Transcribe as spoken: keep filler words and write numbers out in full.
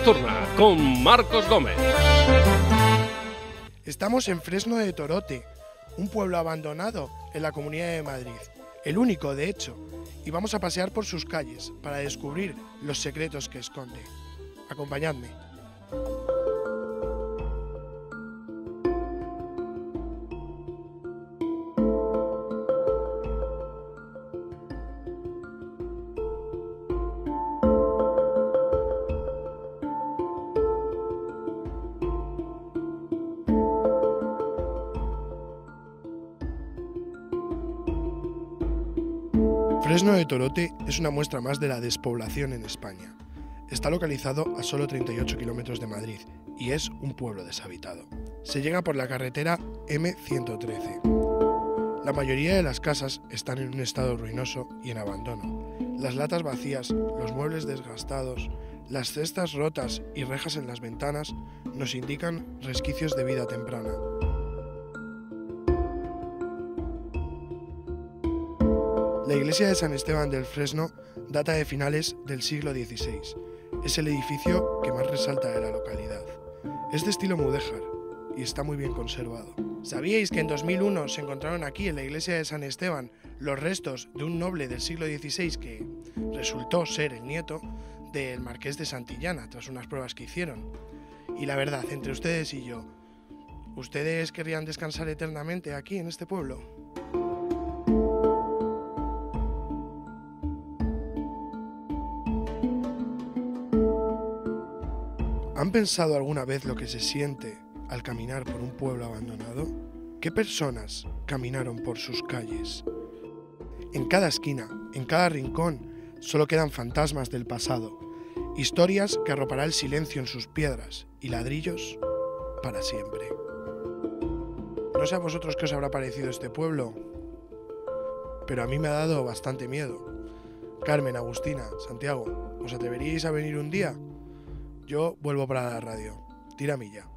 Nocturna con Marcos Gómez. Estamos en Fresno de Torote, un pueblo abandonado en la Comunidad de Madrid, el único de hecho, y vamos a pasear por sus calles para descubrir los secretos que esconde. Acompañadme. Fresno de Torote es una muestra más de la despoblación en España. Está localizado a solo treinta y ocho kilómetros de Madrid y es un pueblo deshabitado. Se llega por la carretera eme ciento trece. La mayoría de las casas están en un estado ruinoso y en abandono. Las latas vacías, los muebles desgastados, las cestas rotas y rejas en las ventanas nos indican resquicios de vida temprana. La iglesia de San Esteban del Fresno data de finales del siglo dieciséis. Es el edificio que más resalta de la localidad. Es de estilo mudéjar y está muy bien conservado. ¿Sabíais que en dos mil uno se encontraron aquí, en la iglesia de San Esteban, los restos de un noble del siglo dieciséis que resultó ser el nieto del marqués de Santillana, tras unas pruebas que hicieron? Y la verdad, entre ustedes y yo, ¿ustedes querrían descansar eternamente aquí, en este pueblo? ¿Han pensado alguna vez lo que se siente al caminar por un pueblo abandonado? ¿Qué personas caminaron por sus calles? En cada esquina, en cada rincón, solo quedan fantasmas del pasado, historias que arropará el silencio en sus piedras y ladrillos para siempre. No sé a vosotros qué os habrá parecido este pueblo, pero a mí me ha dado bastante miedo. Carmen, Agustina, Santiago, ¿os atreveríais a venir un día? Yo vuelvo para la radio. Tiramilla.